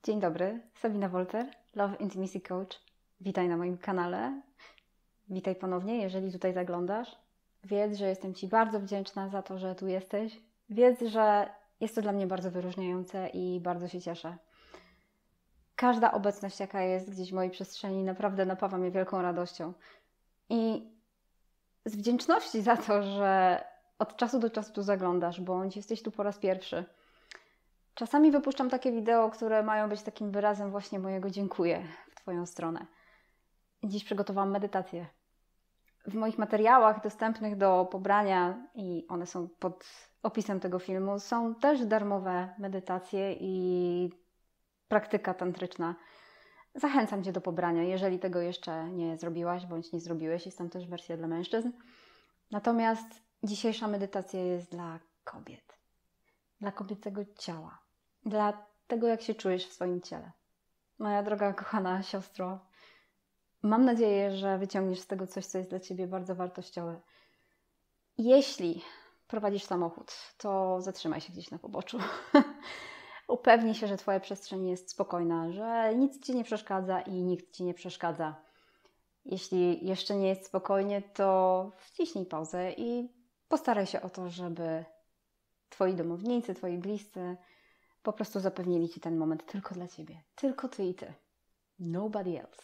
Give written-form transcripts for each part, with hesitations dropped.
Dzień dobry, Sabina Wolter, Love Intimacy Coach. Witaj na moim kanale. Witaj ponownie, jeżeli tutaj zaglądasz. Wiedz, że jestem Ci bardzo wdzięczna za to, że tu jesteś. Wiedz, że jest to dla mnie bardzo wyróżniające i bardzo się cieszę. Każda obecność, jaka jest gdzieś w mojej przestrzeni, naprawdę napawa mnie wielką radością. I z wdzięczności za to, że od czasu do czasu tu zaglądasz, bądź jesteś tu po raz pierwszy. Czasami wypuszczam takie wideo, które mają być takim wyrazem właśnie mojego dziękuję w Twoją stronę. Dziś przygotowałam medytację. W moich materiałach dostępnych do pobrania, i one są pod opisem tego filmu, są też darmowe medytacje i praktyka tantryczna. Zachęcam Cię do pobrania, jeżeli tego jeszcze nie zrobiłaś bądź nie zrobiłeś. Jest tam też wersja dla mężczyzn. Natomiast dzisiejsza medytacja jest dla kobiet. Dla kobiecego ciała. Dla tego, jak się czujesz w swoim ciele. Moja droga, kochana siostro, mam nadzieję, że wyciągniesz z tego coś, co jest dla Ciebie bardzo wartościowe. Jeśli prowadzisz samochód, to zatrzymaj się gdzieś na poboczu. Upewnij się, że Twoja przestrzeń jest spokojna, że nic Ci nie przeszkadza i nikt Ci nie przeszkadza. Jeśli jeszcze nie jest spokojnie, to wciśnij pauzę i postaraj się o to, żeby Twoi domownicy, Twoi bliscy po prostu zapewnili Ci ten moment tylko dla Ciebie. Tylko Ty i Ty. Nobody else.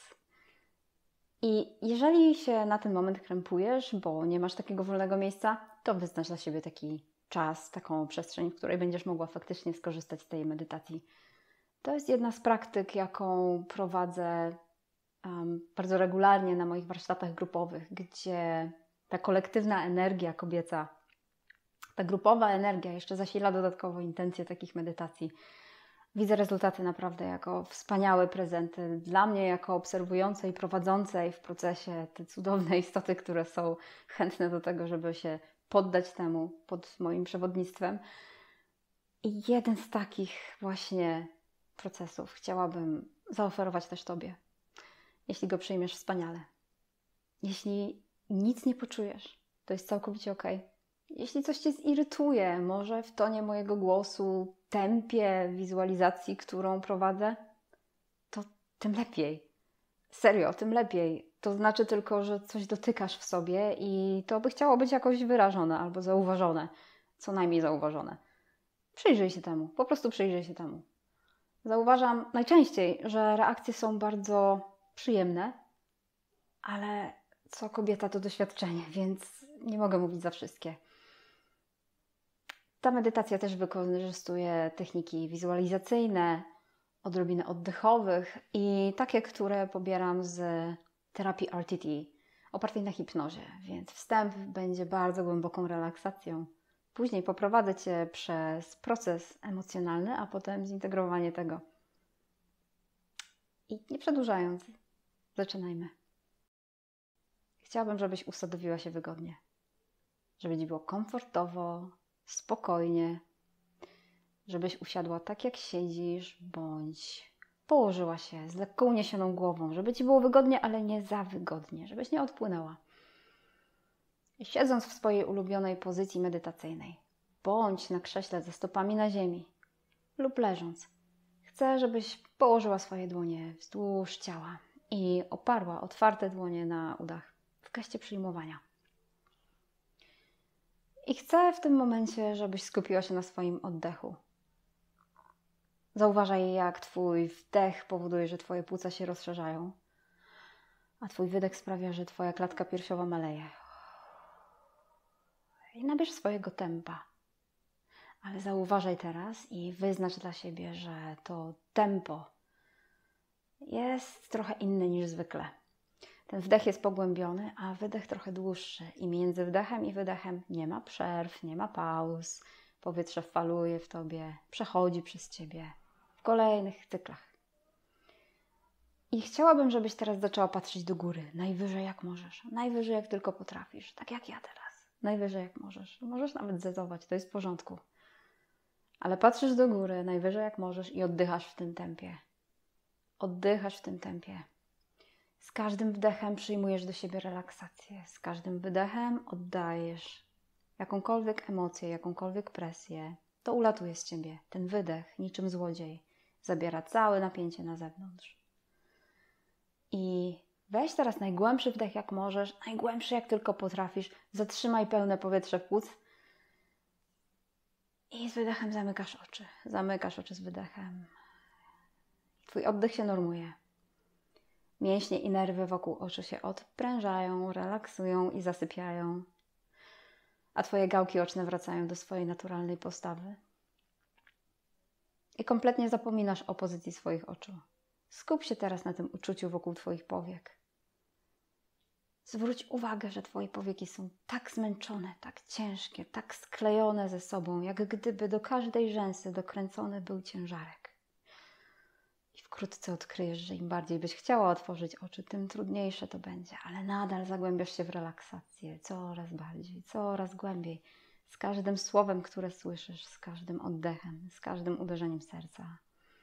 I jeżeli się na ten moment krępujesz, bo nie masz takiego wolnego miejsca, to wyznacz dla siebie taki czas, taką przestrzeń, w której będziesz mogła faktycznie skorzystać z tej medytacji. To jest jedna z praktyk, jaką prowadzę bardzo regularnie na moich warsztatach grupowych, gdzie ta kolektywna energia kobieca, ta grupowa energia jeszcze zasila dodatkowo intencje takich medytacji. Widzę rezultaty naprawdę jako wspaniałe prezenty dla mnie, jako obserwującej i prowadzącej w procesie te cudowne istoty, które są chętne do tego, żeby się poddać temu pod moim przewodnictwem. I jeden z takich właśnie procesów chciałabym zaoferować też Tobie. Jeśli go przyjmiesz, wspaniale. Jeśli nic nie poczujesz, to jest całkowicie okej. Jeśli coś Cię zirytuje, może w tonie mojego głosu, tempie wizualizacji, którą prowadzę, to tym lepiej. Serio, tym lepiej. To znaczy tylko, że coś dotykasz w sobie i to by chciało być jakoś wyrażone albo zauważone. Co najmniej zauważone. Przyjrzyj się temu. Po prostu przyjrzyj się temu. Zauważam najczęściej, że reakcje są bardzo przyjemne, ale co kobieta to doświadczenie, więc nie mogę mówić za wszystkie. Ta medytacja też wykorzystuje techniki wizualizacyjne, odrobinę oddechowych i takie, które pobieram z terapii RTT, opartej na hipnozie, więc wstęp będzie bardzo głęboką relaksacją. Później poprowadzę Cię przez proces emocjonalny, a potem zintegrowanie tego. I nie przedłużając, zaczynajmy. Chciałabym, żebyś usadowiła się wygodnie, żeby Ci było komfortowo, spokojnie, żebyś usiadła tak, jak siedzisz, bądź położyła się z lekko uniesioną głową, żeby Ci było wygodnie, ale nie za wygodnie, żebyś nie odpłynęła. I siedząc w swojej ulubionej pozycji medytacyjnej, bądź na krześle ze stopami na ziemi lub leżąc, chcę, żebyś położyła swoje dłonie wzdłuż ciała i oparła otwarte dłonie na udach w geście przyjmowania. I chcę w tym momencie, żebyś skupiła się na swoim oddechu. Zauważaj, jak Twój wdech powoduje, że Twoje płuca się rozszerzają, a Twój wydech sprawia, że Twoja klatka piersiowa maleje. I nabierz swojego tempa. Ale zauważaj teraz i wyznacz dla siebie, że to tempo jest trochę inne niż zwykle. Ten wdech jest pogłębiony, a wydech trochę dłuższy. I między wdechem i wydechem nie ma przerw, nie ma pauz. Powietrze faluje w Tobie, przechodzi przez Ciebie w kolejnych cyklach. I chciałabym, żebyś teraz zaczęła patrzeć do góry, najwyżej jak możesz, najwyżej jak tylko potrafisz, tak jak ja teraz, najwyżej jak możesz. Możesz nawet zezować, to jest w porządku. Ale patrzysz do góry, najwyżej jak możesz i oddychasz w tym tempie. Oddychasz w tym tempie. Z każdym wdechem przyjmujesz do siebie relaksację. Z każdym wydechem oddajesz jakąkolwiek emocję, jakąkolwiek presję. To ulatuje z Ciebie. Ten wydech, niczym złodziej, zabiera całe napięcie na zewnątrz. I weź teraz najgłębszy wdech jak możesz, najgłębszy jak tylko potrafisz. Zatrzymaj pełne powietrze płuc. I z wydechem zamykasz oczy. Zamykasz oczy z wydechem. Twój oddech się normuje. Mięśnie i nerwy wokół oczu się odprężają, relaksują i zasypiają. A Twoje gałki oczne wracają do swojej naturalnej postawy. I kompletnie zapominasz o pozycji swoich oczu. Skup się teraz na tym uczuciu wokół Twoich powiek. Zwróć uwagę, że Twoje powieki są tak zmęczone, tak ciężkie, tak sklejone ze sobą, jak gdyby do każdej rzęsy dokręcony był ciężarek. I wkrótce odkryjesz, że im bardziej byś chciała otworzyć oczy, tym trudniejsze to będzie, ale nadal zagłębiasz się w relaksację coraz głębiej, z każdym słowem, które słyszysz, z każdym oddechem, z każdym uderzeniem serca.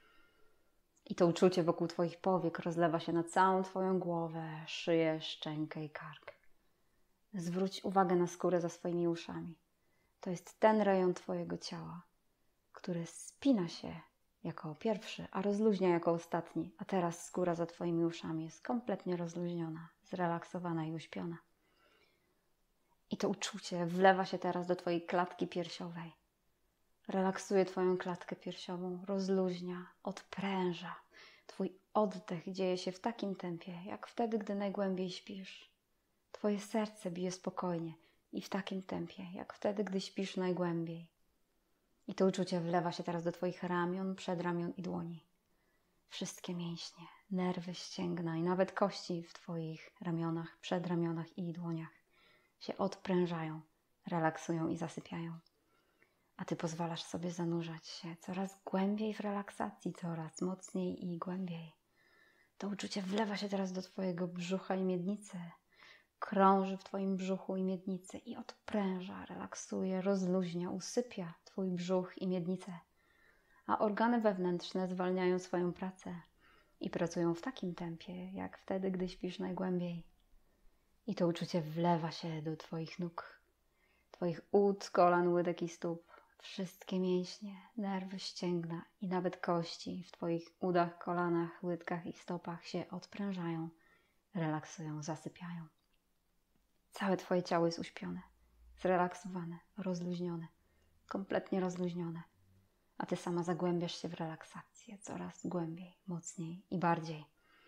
I to uczucie wokół Twoich powiek rozlewa się na całą Twoją głowę, szyję, szczękę i kark. Zwróć uwagę na skórę za swoimi uszami. To jest ten rejon Twojego ciała, który spina się jako pierwszy, a rozluźnia jako ostatni. A teraz skóra za Twoimi uszami jest kompletnie rozluźniona, zrelaksowana i uśpiona. I to uczucie wlewa się teraz do Twojej klatki piersiowej. Relaksuje Twoją klatkę piersiową, rozluźnia, odpręża. Twój oddech dzieje się w takim tempie, jak wtedy, gdy najgłębiej śpisz. Twoje serce bije spokojnie i w takim tempie, jak wtedy, gdy śpisz najgłębiej. I to uczucie wlewa się teraz do Twoich ramion, przedramion i dłoni. Wszystkie mięśnie, nerwy, ścięgna i nawet kości w Twoich ramionach, przedramionach i dłoniach się odprężają, relaksują i zasypiają. A Ty pozwalasz sobie zanurzać się coraz głębiej w relaksacji, coraz mocniej i głębiej. To uczucie wlewa się teraz do Twojego brzucha i miednicy. Krąży w Twoim brzuchu i miednicy i odpręża, relaksuje, rozluźnia, usypia Twój brzuch i miednicę. A organy wewnętrzne zwalniają swoją pracę i pracują w takim tempie, jak wtedy, gdy śpisz najgłębiej. I to uczucie wlewa się do Twoich nóg, Twoich ud, kolan, łydek i stóp. Wszystkie mięśnie, nerwy, ścięgna i nawet kości w Twoich udach, kolanach, łydkach i stopach się odprężają, relaksują, zasypiają. Całe Twoje ciało jest uśpione, zrelaksowane, rozluźnione, kompletnie rozluźnione. A Ty sama zagłębiasz się w relaksację coraz głębiej, mocniej i bardziej.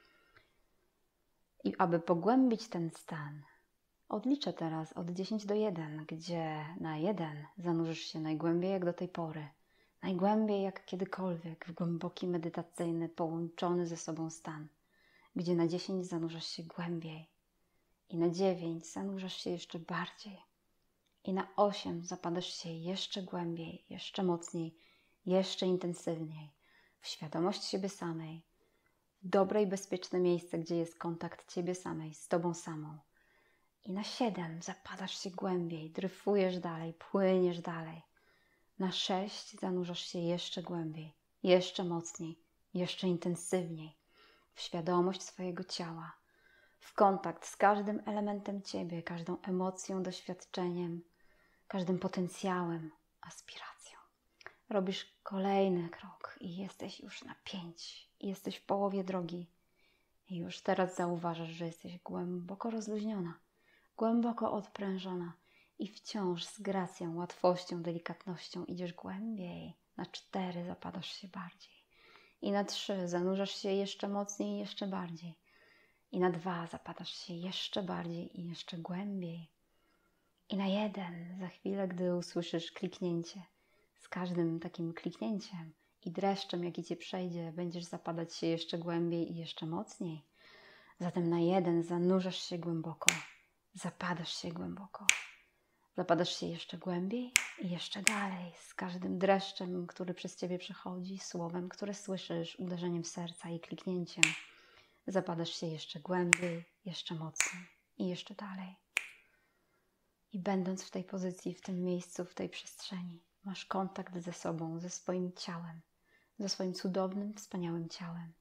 I aby pogłębić ten stan, odliczę teraz od 10 do 1, gdzie na 1 zanurzysz się najgłębiej jak do tej pory. Najgłębiej jak kiedykolwiek w głęboki, medytacyjny, połączony ze sobą stan. Gdzie na 10 zanurzasz się głębiej. I na 9 zanurzasz się jeszcze bardziej. I na 8 zapadasz się jeszcze głębiej, jeszcze mocniej, jeszcze intensywniej. W świadomość siebie samej. W dobre i bezpieczne miejsce, gdzie jest kontakt Ciebie samej z Tobą samą. I na 7 zapadasz się głębiej, dryfujesz dalej, płyniesz dalej. Na 6 zanurzasz się jeszcze głębiej, jeszcze mocniej, jeszcze intensywniej. W świadomość swojego ciała, w kontakt z każdym elementem Ciebie, każdą emocją, doświadczeniem, każdym potencjałem, aspiracją. Robisz kolejny krok i jesteś już na 5. I jesteś w połowie drogi. I już teraz zauważasz, że jesteś głęboko rozluźniona, głęboko odprężona i wciąż z gracją, łatwością, delikatnością idziesz głębiej. Na 4 zapadasz się bardziej. I na 3 zanurzasz się jeszcze mocniej i jeszcze bardziej. I na 2 zapadasz się jeszcze bardziej i jeszcze głębiej. I na 1 za chwilę, gdy usłyszysz kliknięcie, z każdym takim kliknięciem i dreszczem, jaki Cię przejdzie, będziesz zapadać się jeszcze głębiej i jeszcze mocniej. Zatem na 1 zanurzasz się głęboko, zapadasz się głęboko. Zapadasz się jeszcze głębiej i jeszcze dalej, z każdym dreszczem, który przez Ciebie przechodzi, słowem, które słyszysz, uderzeniem serca i kliknięciem. Zapadasz się jeszcze głębiej, jeszcze mocniej i jeszcze dalej. I będąc w tej pozycji, w tym miejscu, w tej przestrzeni, masz kontakt ze sobą, ze swoim ciałem, ze swoim cudownym, wspaniałym ciałem.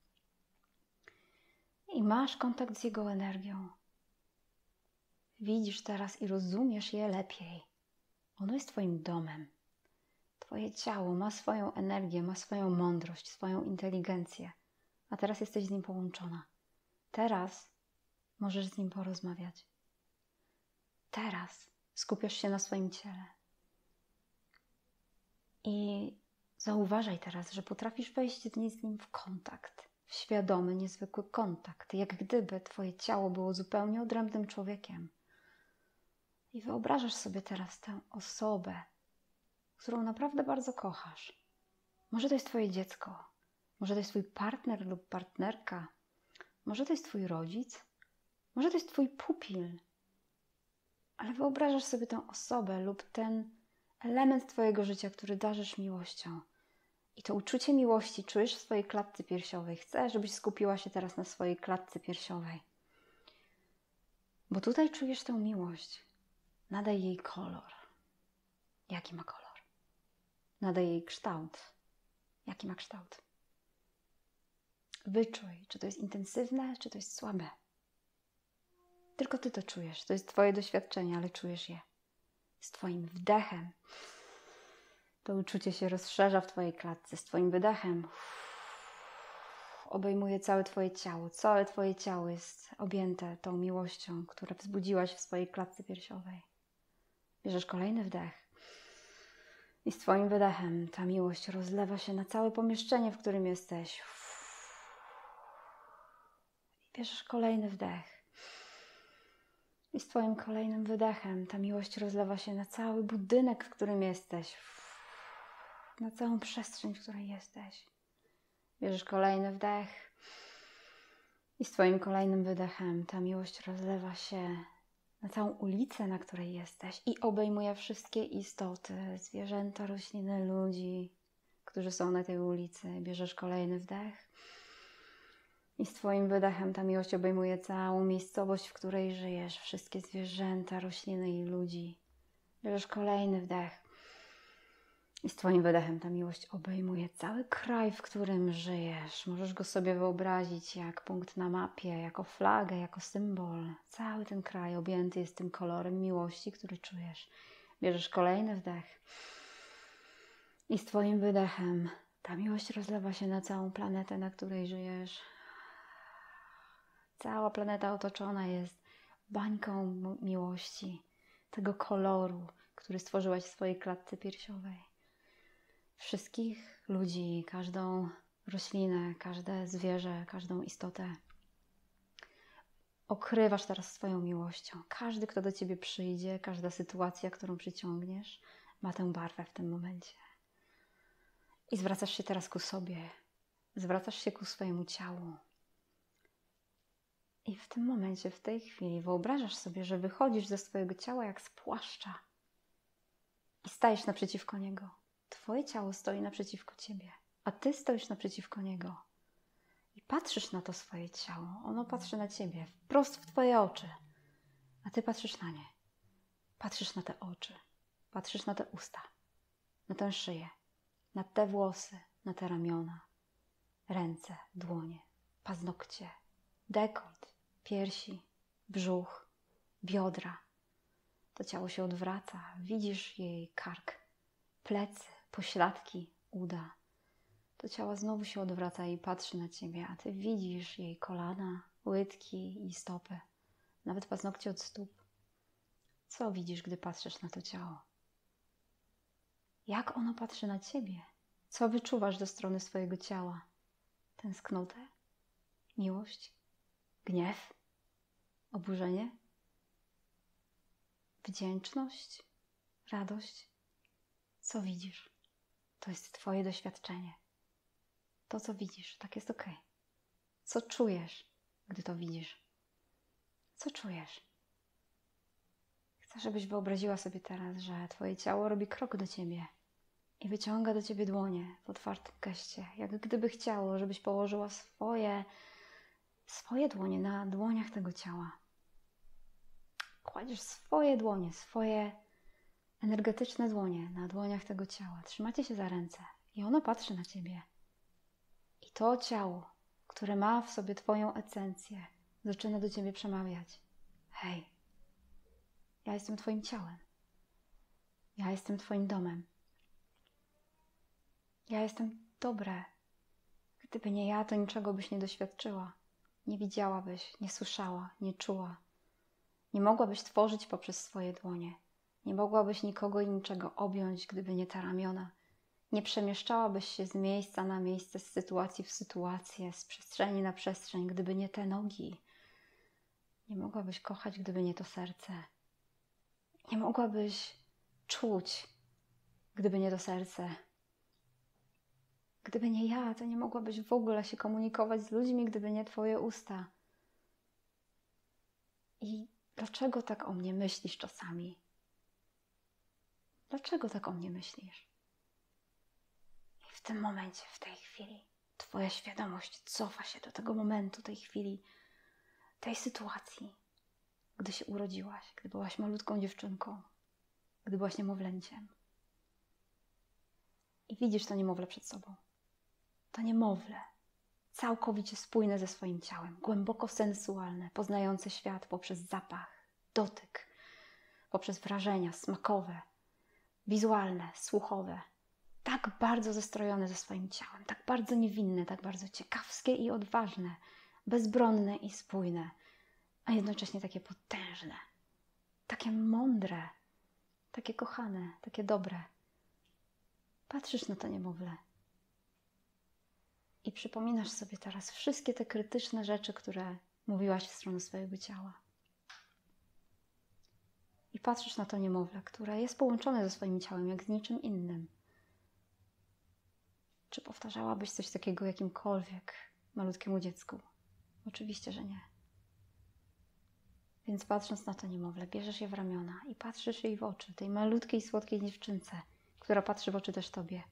I masz kontakt z jego energią. Widzisz teraz i rozumiesz je lepiej. Ono jest Twoim domem. Twoje ciało ma swoją energię, ma swoją mądrość, swoją inteligencję, a teraz jesteś z nim połączona. Teraz możesz z nim porozmawiać. Teraz skupiasz się na swoim ciele. I zauważaj teraz, że potrafisz wejść z nim w kontakt, w świadomy, niezwykły kontakt, jak gdyby Twoje ciało było zupełnie odrębnym człowiekiem. I wyobrażasz sobie teraz tę osobę, którą naprawdę bardzo kochasz. Może to jest Twoje dziecko, może to jest Twój partner lub partnerka, może to jest Twój rodzic, może to jest Twój pupil. Ale wyobrażasz sobie tę osobę lub ten element Twojego życia, który darzysz miłością. I to uczucie miłości czujesz w swojej klatce piersiowej. Chcę, żebyś skupiła się teraz na swojej klatce piersiowej. Bo tutaj czujesz tę miłość. Nadaj jej kolor. Jaki ma kolor? Nadaj jej kształt. Jaki ma kształt? Wyczuj, czy to jest intensywne, czy to jest słabe. Tylko Ty to czujesz. To jest Twoje doświadczenie, ale czujesz je. Z Twoim wdechem to uczucie się rozszerza w Twojej klatce. Z Twoim wydechem obejmuje całe Twoje ciało. Całe Twoje ciało jest objęte tą miłością, którą wzbudziłaś w swojej klatce piersiowej. Bierzesz kolejny wdech i z Twoim wydechem ta miłość rozlewa się na całe pomieszczenie, w którym jesteś. Bierzesz kolejny wdech. I z Twoim kolejnym wydechem ta miłość rozlewa się na cały budynek, w którym jesteś. Na całą przestrzeń, w której jesteś. Bierzesz kolejny wdech. I z Twoim kolejnym wydechem ta miłość rozlewa się na całą ulicę, na której jesteś. I obejmuje wszystkie istoty, zwierzęta, rośliny, ludzi, którzy są na tej ulicy. Bierzesz kolejny wdech. I z Twoim wydechem ta miłość obejmuje całą miejscowość, w której żyjesz. Wszystkie zwierzęta, rośliny i ludzi. Bierzesz kolejny wdech. I z Twoim wydechem ta miłość obejmuje cały kraj, w którym żyjesz. Możesz go sobie wyobrazić jak punkt na mapie, jako flagę, jako symbol. Cały ten kraj objęty jest tym kolorem miłości, który czujesz. Bierzesz kolejny wdech. I z Twoim wydechem ta miłość rozlewa się na całą planetę, na której żyjesz. Cała planeta otoczona jest bańką miłości, tego koloru, który stworzyłaś w swojej klatce piersiowej. Wszystkich ludzi, każdą roślinę, każde zwierzę, każdą istotę okrywasz teraz swoją miłością. Każdy, kto do Ciebie przyjdzie, każda sytuacja, którą przyciągniesz, ma tę barwę w tym momencie. I zwracasz się teraz ku sobie, zwracasz się ku swojemu ciału. I w tym momencie, w tej chwili wyobrażasz sobie, że wychodzisz ze swojego ciała jak z płaszcza i stajesz naprzeciwko niego. Twoje ciało stoi naprzeciwko Ciebie, a Ty stoisz naprzeciwko niego. I patrzysz na to swoje ciało. Ono patrzy na Ciebie, wprost w Twoje oczy, a Ty patrzysz na nie. Patrzysz na te oczy, patrzysz na te usta, na tę szyję, na te włosy, na te ramiona, ręce, dłonie, paznokcie, dekolt, piersi, brzuch, biodra. To ciało się odwraca, widzisz jej kark, plecy, pośladki, uda. To ciało znowu się odwraca i patrzy na Ciebie, a Ty widzisz jej kolana, łydki i stopy, nawet paznokcie od stóp. Co widzisz, gdy patrzysz na to ciało? Jak ono patrzy na Ciebie? Co wyczuwasz do strony swojego ciała? Tęsknotę? Miłość? Gniew? Oburzenie? Wdzięczność? Radość? Co widzisz? To jest Twoje doświadczenie. To, co widzisz, tak jest okej. Co czujesz, gdy to widzisz? Co czujesz? Chcę, żebyś wyobraziła sobie teraz, że Twoje ciało robi krok do Ciebie i wyciąga do Ciebie dłonie w otwartym geście, jak gdyby chciało, żebyś położyła swoje dłonie na dłoniach tego ciała. Kładziesz swoje dłonie, swoje energetyczne dłonie na dłoniach tego ciała. Trzymacie się za ręce i ono patrzy na Ciebie. I to ciało, które ma w sobie Twoją esencję, zaczyna do Ciebie przemawiać. Hej, ja jestem Twoim ciałem. Ja jestem Twoim domem. Ja jestem dobra. Gdyby nie ja, to niczego byś nie doświadczyła. Nie widziałabyś, nie słyszała, nie czuła. Nie mogłabyś tworzyć poprzez swoje dłonie. Nie mogłabyś nikogo i niczego objąć, gdyby nie te ramiona. Nie przemieszczałabyś się z miejsca na miejsce, z sytuacji w sytuację, z przestrzeni na przestrzeń, gdyby nie te nogi. Nie mogłabyś kochać, gdyby nie to serce. Nie mogłabyś czuć, gdyby nie to serce. Gdyby nie ja, to nie mogłabyś w ogóle się komunikować z ludźmi, gdyby nie twoje usta. I dlaczego tak o mnie myślisz czasami? Dlaczego tak o mnie myślisz? I w tym momencie, w tej chwili, twoja świadomość cofa się do tego momentu, tej chwili, tej sytuacji, gdy się urodziłaś, gdy byłaś malutką dziewczynką, gdy byłaś niemowlęciem. I widzisz to niemowlę przed sobą. To niemowlę, całkowicie spójne ze swoim ciałem, głęboko sensualne, poznające świat poprzez zapach, dotyk, poprzez wrażenia smakowe, wizualne, słuchowe. Tak bardzo zestrojone ze swoim ciałem, tak bardzo niewinne, tak bardzo ciekawskie i odważne, bezbronne i spójne, a jednocześnie takie potężne, takie mądre, takie kochane, takie dobre. Patrzysz na to niemowlę i przypominasz sobie teraz wszystkie te krytyczne rzeczy, które mówiłaś w stronę swojego ciała. I patrzysz na to niemowlę, które jest połączone ze swoim ciałem jak z niczym innym. Czy powtarzałabyś coś takiego jakimkolwiek malutkiemu dziecku? Oczywiście, że nie. Więc patrząc na to niemowlę, bierzesz je w ramiona i patrzysz jej w oczy, tej malutkiej, słodkiej dziewczynce, która patrzy w oczy też tobie.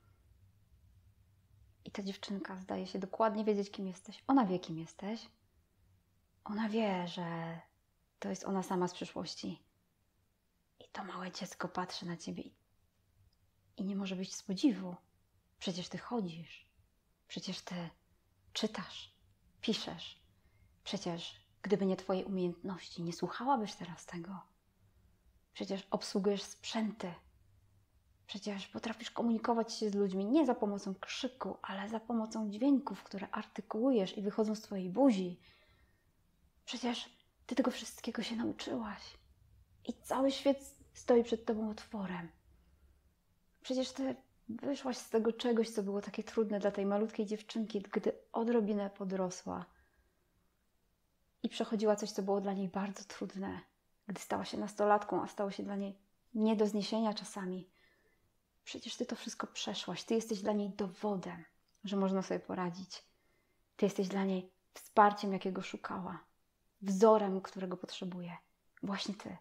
I ta dziewczynka zdaje się dokładnie wiedzieć, kim jesteś. Ona wie, kim jesteś. Ona wie, że to jest ona sama z przyszłości. I to małe dziecko patrzy na ciebie i nie może być z podziwu. Przecież ty chodzisz. Przecież ty czytasz, piszesz. Przecież gdyby nie twoje umiejętności, nie słuchałabyś teraz tego. Przecież obsługujesz sprzęty. Przecież potrafisz komunikować się z ludźmi nie za pomocą krzyku, ale za pomocą dźwięków, które artykułujesz i wychodzą z twojej buzi. Przecież ty tego wszystkiego się nauczyłaś. I cały świat stoi przed tobą otworem. Przecież ty wyszłaś z tego czegoś, co było takie trudne dla tej malutkiej dziewczynki, gdy odrobinę podrosła. I przechodziła coś, co było dla niej bardzo trudne, gdy stała się nastolatką, a stało się dla niej nie do zniesienia czasami. Przecież ty to wszystko przeszłaś. Ty jesteś dla niej dowodem, że można sobie poradzić. Ty jesteś dla niej wsparciem, jakiego szukała. Wzorem, którego potrzebuje. Właśnie ty.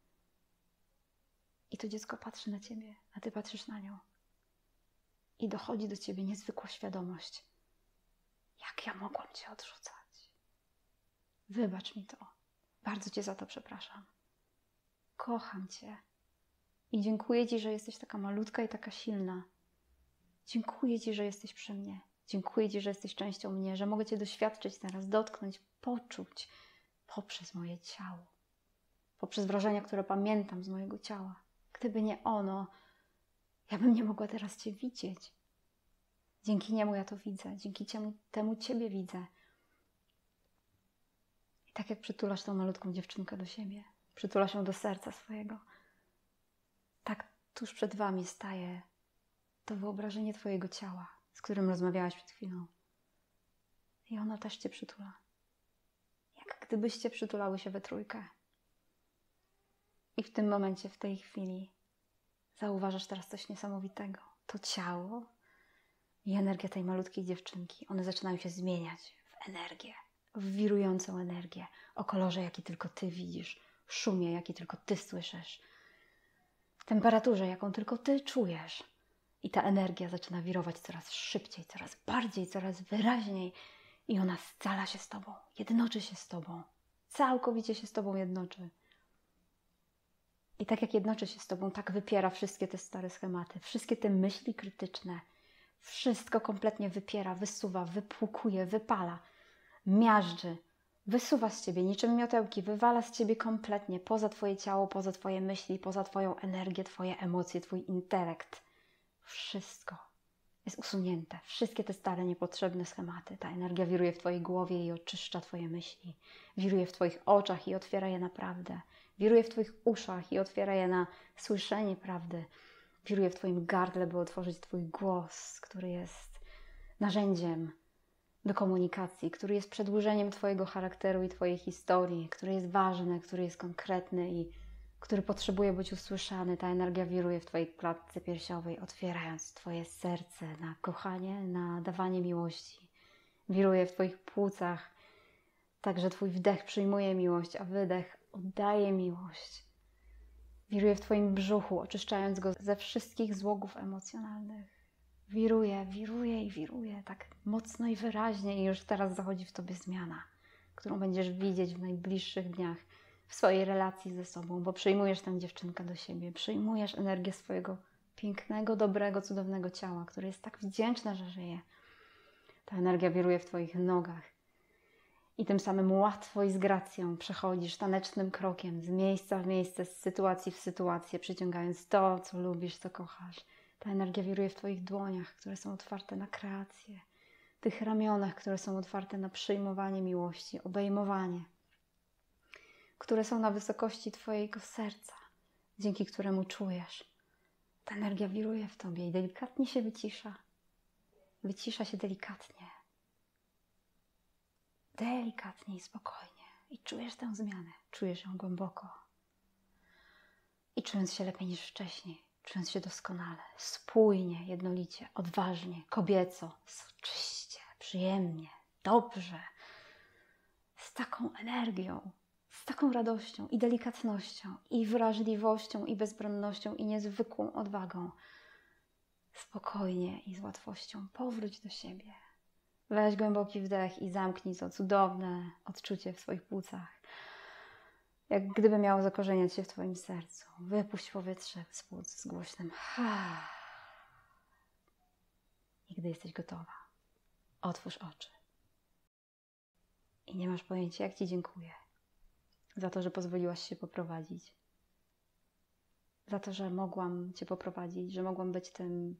I to dziecko patrzy na ciebie, a ty patrzysz na nią. I dochodzi do ciebie niezwykła świadomość. Jak ja mogłam cię odrzucać? Wybacz mi to. Bardzo cię za to przepraszam. Kocham cię. I dziękuję ci, że jesteś taka malutka i taka silna. Dziękuję ci, że jesteś przy mnie. Dziękuję ci, że jesteś częścią mnie, że mogę cię doświadczyć teraz, dotknąć, poczuć poprzez moje ciało. Poprzez wrażenia, które pamiętam z mojego ciała. Gdyby nie ono, ja bym nie mogła teraz cię widzieć. Dzięki niemu ja to widzę. Dzięki temu ciebie widzę. I tak jak przytulasz tą malutką dziewczynkę do siebie, przytulasz ją do serca swojego, tak tuż przed wami staje to wyobrażenie twojego ciała, z którym rozmawiałaś przed chwilą. I ona też cię przytula. Jak gdybyście przytulały się we trójkę. I w tym momencie, w tej chwili zauważasz teraz coś niesamowitego. To ciało i energia tej malutkiej dziewczynki, one zaczynają się zmieniać w energię, w wirującą energię, o kolorze, jaki tylko ty widzisz, szumie, jaki tylko ty słyszysz, w temperaturze, jaką tylko ty czujesz. I ta energia zaczyna wirować coraz szybciej, coraz bardziej, coraz wyraźniej. I ona scala się z tobą, jednoczy się z tobą, całkowicie się z tobą jednoczy. I tak jak jednoczy się z tobą, tak wypiera wszystkie te stare schematy, wszystkie te myśli krytyczne. Wszystko kompletnie wypiera, wysuwa, wypłukuje, wypala, miażdży, wysuwa z ciebie niczym miotełki, wywala z ciebie kompletnie poza twoje ciało, poza twoje myśli, poza twoją energię, twoje emocje, twój intelekt. Wszystko. jest usunięte. Wszystkie te stare, niepotrzebne schematy. Ta energia wiruje w Twojej głowie i oczyszcza Twoje myśli. Wiruje w Twoich oczach i otwiera je na prawdę. Wiruje w Twoich uszach i otwiera je na słyszenie prawdy. Wiruje w Twoim gardle, by otworzyć Twój głos, który jest narzędziem do komunikacji, który jest przedłużeniem Twojego charakteru i Twojej historii, który jest ważny, który jest konkretny i który potrzebuje być usłyszany. Ta energia wiruje w Twojej klatce piersiowej, otwierając Twoje serce na kochanie, na dawanie miłości. Wiruje w Twoich płucach, tak że Twój wdech przyjmuje miłość, a wydech oddaje miłość. Wiruje w Twoim brzuchu, oczyszczając go ze wszystkich złogów emocjonalnych. Wiruje, wiruje i wiruje tak mocno i wyraźnie i już teraz zachodzi w Tobie zmiana, którą będziesz widzieć w najbliższych dniach w swojej relacji ze sobą, bo przyjmujesz tę dziewczynkę do siebie, przyjmujesz energię swojego pięknego, dobrego, cudownego ciała, które jest tak wdzięczne, że żyje. Ta energia wiruje w Twoich nogach i tym samym łatwo i z gracją przechodzisz tanecznym krokiem z miejsca w miejsce, z sytuacji w sytuację, przyciągając to, co lubisz, co kochasz. Ta energia wiruje w Twoich dłoniach, które są otwarte na kreację, tych ramionach, które są otwarte na przyjmowanie miłości, obejmowanie, które są na wysokości Twojego serca, dzięki któremu czujesz. Ta energia wiruje w Tobie i delikatnie się wycisza. Wycisza się delikatnie. Delikatnie i spokojnie. I czujesz tę zmianę. Czujesz ją głęboko. I czując się lepiej niż wcześniej. Czując się doskonale, spójnie, jednolicie, odważnie, kobieco, soczyście, przyjemnie, dobrze. Z taką energią, z taką radością i delikatnością, i wrażliwością, i bezbronnością, i niezwykłą odwagą. Spokojnie i z łatwością powróć do siebie. Weź głęboki wdech i zamknij to cudowne odczucie w swoich płucach. Jak gdyby miało zakorzeniać się w Twoim sercu. Wypuść powietrze z płuc z głośnym ha. I gdy jesteś gotowa, otwórz oczy. I nie masz pojęcia, jak Ci dziękuję za to, że pozwoliłaś się poprowadzić. Za to, że mogłam Cię poprowadzić, że mogłam być tym,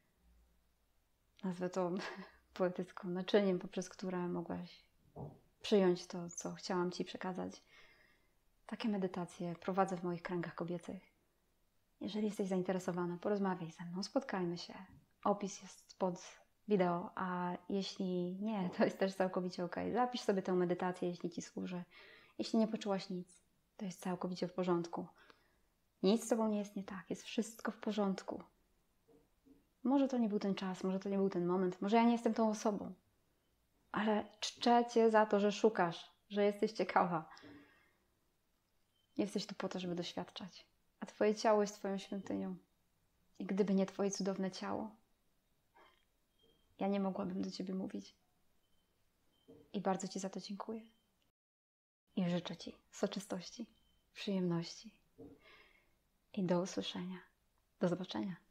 nazwę to poetycką naczyniem, poprzez które mogłaś przyjąć to, co chciałam Ci przekazać. Takie medytacje prowadzę w moich kręgach kobiecych. Jeżeli jesteś zainteresowana, porozmawiaj ze mną, spotkajmy się. Opis jest pod wideo, a jeśli nie, to jest też całkowicie ok. Zapisz sobie tę medytację, jeśli Ci służy. Jeśli nie poczułaś nic, to jest całkowicie w porządku. Nic z Tobą nie jest nie tak, jest wszystko w porządku. Może to nie był ten czas, może to nie był ten moment, może ja nie jestem tą osobą, ale czczę Cię za to, że szukasz, że jesteś ciekawa. Jesteś tu po to, żeby doświadczać, a Twoje ciało jest Twoją świątynią. I gdyby nie Twoje cudowne ciało, ja nie mogłabym do Ciebie mówić. I bardzo Ci za to dziękuję. I życzę Ci soczystości, przyjemności i do usłyszenia. Do zobaczenia.